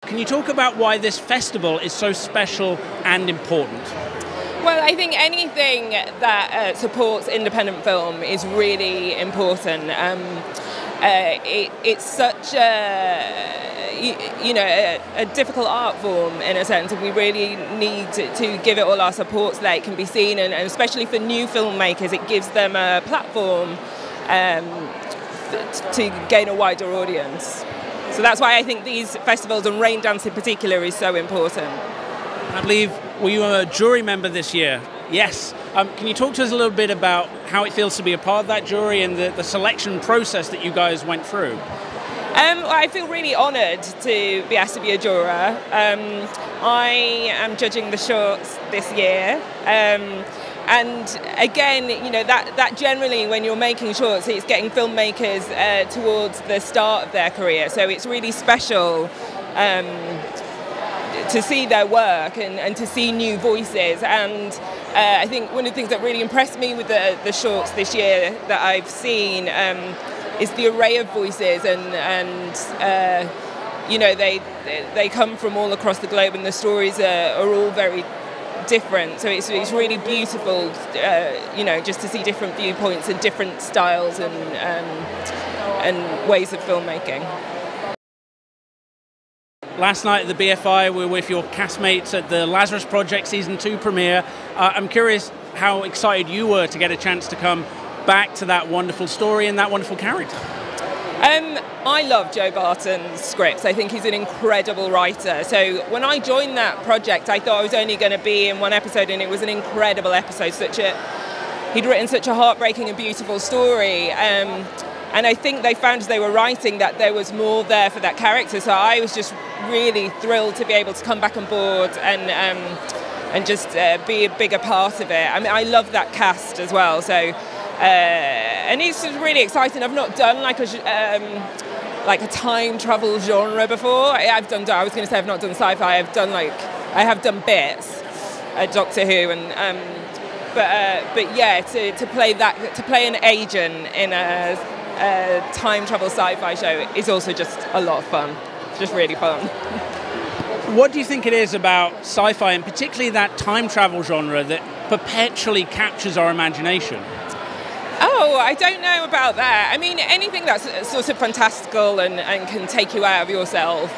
Can you talk about why this festival is so special and important? Well, I think anything that supports independent film is really important. It's such a difficult art form in a sense, and we really need to give it all our support so that it can be seen, and especially for new filmmakers, it gives them a platform to gain a wider audience. So that's why I think these festivals, and Raindance in particular, is so important. I believe, were you a jury member this year? Yes. Can you talk to us a little bit about how it feels to be a part of that jury and the selection process that you guys went through? I feel really honoured to be asked to be a juror. I am judging the shorts this year. And again, that generally when you're making shorts, it's getting filmmakers towards the start of their career. So it's really special to see their work and to see new voices. And I think one of the things that really impressed me with the shorts this year that I've seen is the array of voices, and they come from all across the globe, and the stories are all very different. So it's really beautiful, just to see different viewpoints and different styles and ways of filmmaking. Last night at the BFI, we were with your castmates at the Lazarus Project Season 2 premiere. I'm curious how excited you were to get a chance to come back to that wonderful story and that wonderful character. I love Joe Barton's scripts. I think he's an incredible writer. So when I joined that project, I thought I was only going to be in one episode, and it was an incredible episode. He'd written such a heartbreaking and beautiful story. And I think they found as they were writing that there was more there for that character. So I was just really thrilled to be able to come back on board and just be a bigger part of it. I mean, I love that cast as well. So and it's just really exciting. I've not done like a time travel genre before. I was going to say I've not done sci-fi. I have done bits, Doctor Who, and but yeah, to play an agent in a time travel sci-fi show is also just a lot of fun. Just really fun. What do you think it is about sci-fi, and particularly that time travel genre, that perpetually captures our imagination? Oh, I don't know about that. I mean, anything that's sort of fantastical and can take you out of yourself,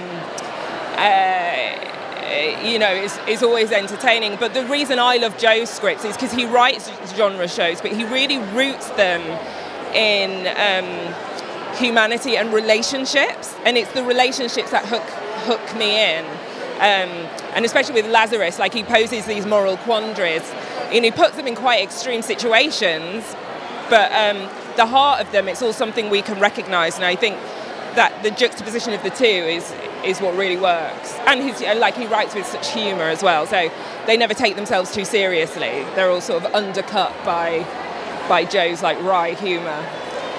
is always entertaining. But the reason I love Joe's scripts is because he writes genre shows, but he really roots them in humanity and relationships, and it's the relationships that hook me in. And especially with Lazarus, like, he poses these moral quandaries, and he puts them in quite extreme situations, but the heart of them, it's all something we can recognise, and I think that the juxtaposition of the two is what really works. And he writes with such humour as well, so they never take themselves too seriously. They're all sort of undercut by Joe's wry humour.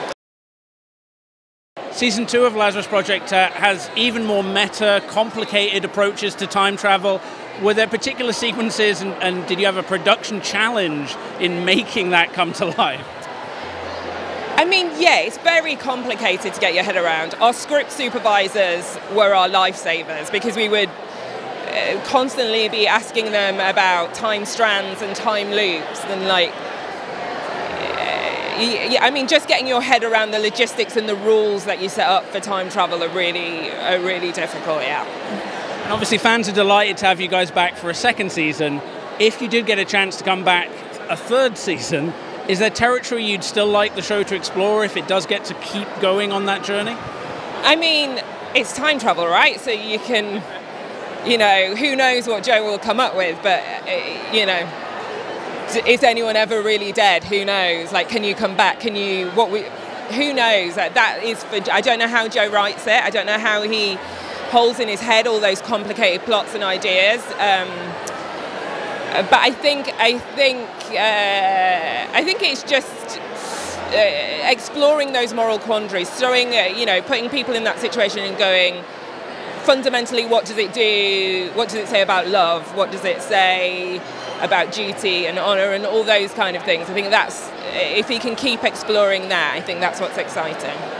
Season 2 of Lazarus Project has even more meta, complicated approaches to time travel. Were there particular sequences, and did you have a production challenge in making that come to life? I mean, yeah, it's very complicated to get your head around. Our script supervisors were our lifesavers, because we would constantly be asking them about time strands and time loops, and I mean, just getting your head around the logistics and the rules that you set up for time travel are really difficult, yeah. And obviously fans are delighted to have you guys back for a second season. If you did get a chance to come back a third season, is there territory you'd still like the show to explore if it does get to keep going on that journey? I mean, it's time travel, right? So you can, who knows what Joe will come up with, but, is anyone ever really dead? Who knows? Can you come back? Who knows? That is I don't know how Joe writes it. I don't know how he holds in his head all those complicated plots and ideas. But I think it's just exploring those moral quandaries, putting people in that situation and going, fundamentally, what does it do? What does it say about love? What does it say about duty and honour and all those kind of things? I think that's, if he can keep exploring that, I think that's what's exciting.